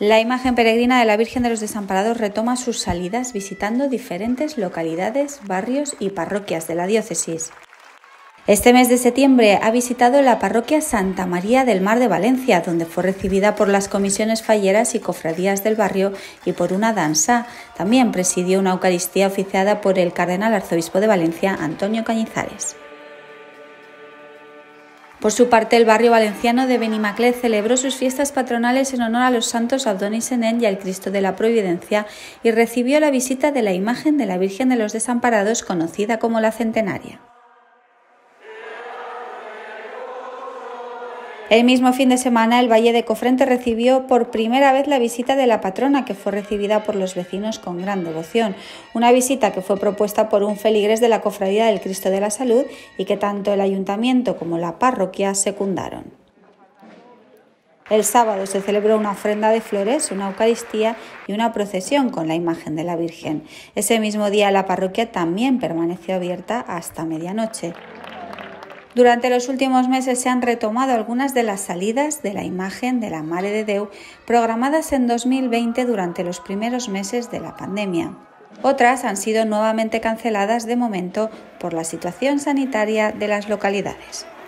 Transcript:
La imagen peregrina de la Virgen de los Desamparados retoma sus salidas visitando diferentes localidades, barrios y parroquias de la diócesis. Este mes de septiembre ha visitado la parroquia Santa María del Mar de Valencia, donde fue recibida por las comisiones falleras y cofradías del barrio y por una danza. También presidió una Eucaristía oficiada por el cardenal arzobispo de Valencia, Antonio Cañizares. Por su parte, el barrio valenciano de Benimaclet celebró sus fiestas patronales en honor a los santos Abdón y Senén y al Cristo de la Providencia y recibió la visita de la imagen de la Virgen de los Desamparados, conocida como la Centenaria. El mismo fin de semana, el Valle de Cofrente recibió por primera vez la visita de la patrona, que fue recibida por los vecinos con gran devoción. Una visita que fue propuesta por un feligres de la Cofradía del Cristo de la Salud y que tanto el ayuntamiento como la parroquia secundaron. El sábado se celebró una ofrenda de flores, una Eucaristía y una procesión con la imagen de la Virgen. Ese mismo día la parroquia también permaneció abierta hasta medianoche. Durante los últimos meses se han retomado algunas de las salidas de la imagen de la Mare de Déu programadas en 2020 durante los primeros meses de la pandemia. Otras han sido nuevamente canceladas de momento por la situación sanitaria de las localidades.